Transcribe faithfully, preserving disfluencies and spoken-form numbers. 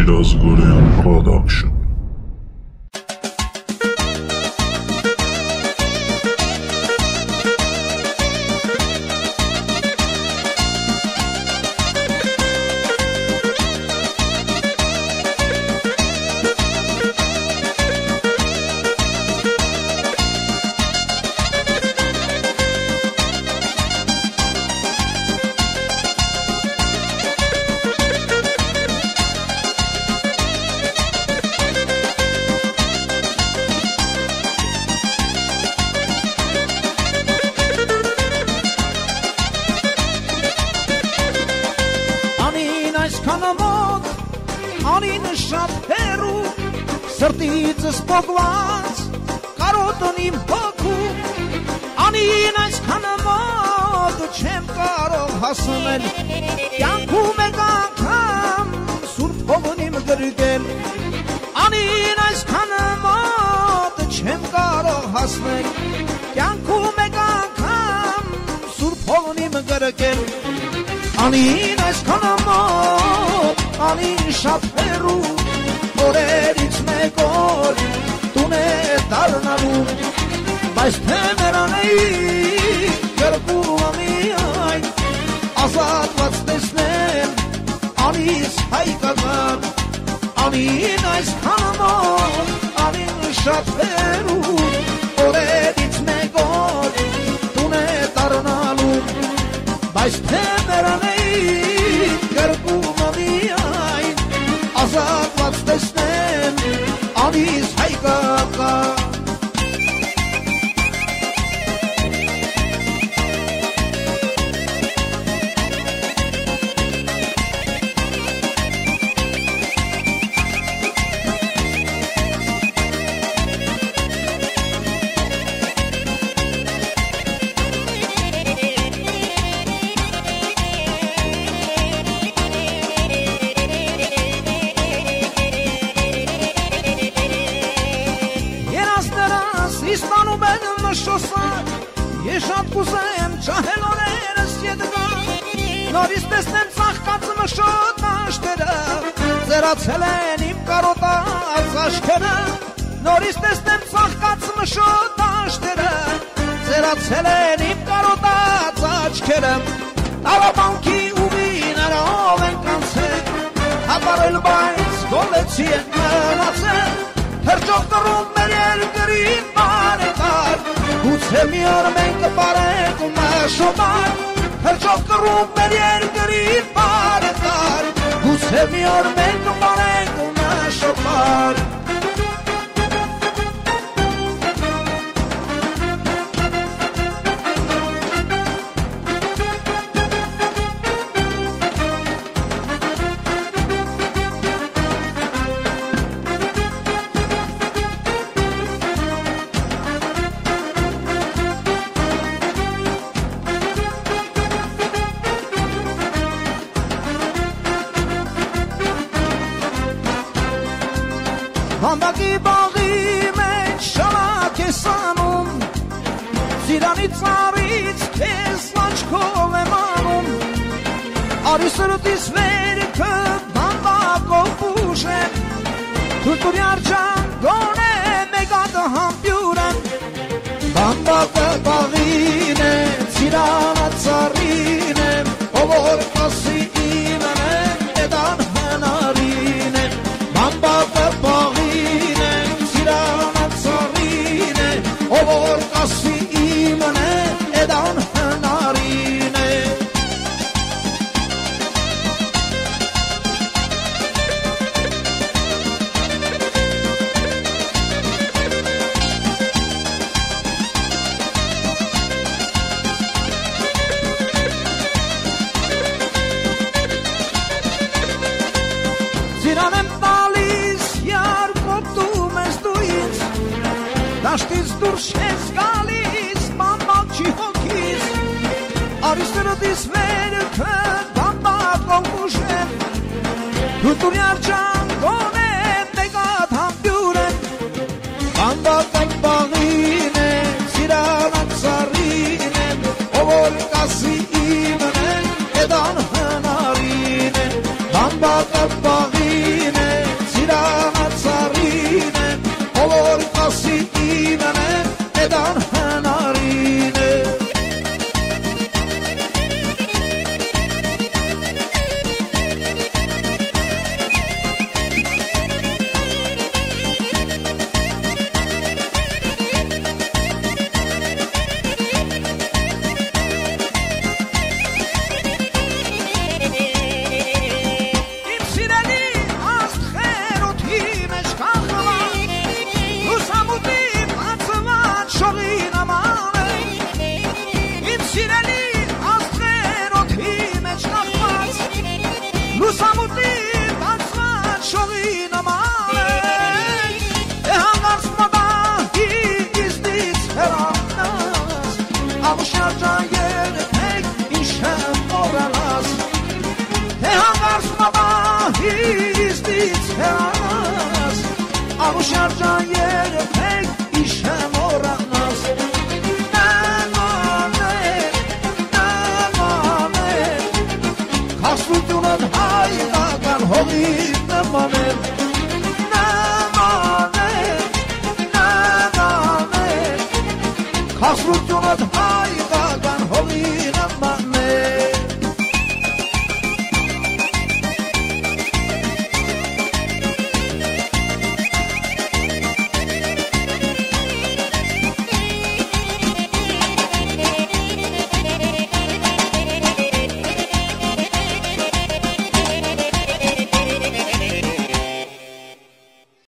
Shirazgorian Production. Անին շատ հերու, սրտիցս պոգված, կարոտն իմ հոգու, անին այսքան մոտ, չեմ կարող հասնել, կյանքում եք անգամ, սուրբ հողն իմ գրգել, անին այսքան մոտ, չեմ կարող հասնել, կյանքում եք անգամ, սուրբ հողն իմ գրգել, անին այսքան մոտ, անին շատ հերու, օրերից մեկ օր տուն է դառնալու, բայց թե նրանեի գրկում ամիայն, ազատված տեսնել, անիս հայկական, անին այսքան մոտ, անին շատ հերու, օրերից մեկ օր տուն է դառնալու, բայց թե նրանեի գրկում ազատված տեսնեմ, անիս հայկական Ես շատ կուզեմ ճահել օրերս ետգա, նորից տեսնեմ ծաղկած մշոտ աշտերը, ձերացել են իմ կարոտած աշկերը, նորից տեսնեմ ծաղկած մշոտ աշտերը, ձերացել են իմ կարոտած աչքերը, տարաբանքի ու վիներով են կանցել, հապարել բայց գոլեցի են մնացել, հերջով կռում մեր երկրին բարեկար, Գուցե մի օր մենք կպարենք ու մաշոբար, հերջով կռում մեր երկրին բարեկար, Գուցե մի օր մենք կպարենք ու մաշոբար Հանդակի բաղի մեջ շալակ ես անում, Սիրանի ծարից քեզ աչքով եմ անում, Արի սրտիս վերքը բամբակով ուժեմ, Թուրտուրի արջան գոնե մեկ ատ համբյուր եմ, Բամբակը բաղին է, Սիրանը ծարին է, Ով որ կասի իմն է, Էդան հնարին է, Բամբակը բաղին Ով որ կասի իմն է, էդան հնարին է Սիրան եմ տալիս, յար կոտում ես դու ինձ Դաշտից դուրս ես գալիս, բամբակ չի հոգիս, Արի սրտիս վերքը բամբակով ուժեմ, Թուրտուրի արջան գոնե մեկ ատ համբյուր եմ, Բամբակը բաղին է, Սիրանը ծարին է, Ով որ կասի իմն է, Էդան հնարին է, Բամբակը բաղին է, հերանաս Անու շարջան երբեք իշեմ որանաս Նամաներ, նամաներ Կասրությունըդ հայկական հողին նմաներ Նամաներ, նամաներ Կասրությունըդ հայկական հողին նմաներ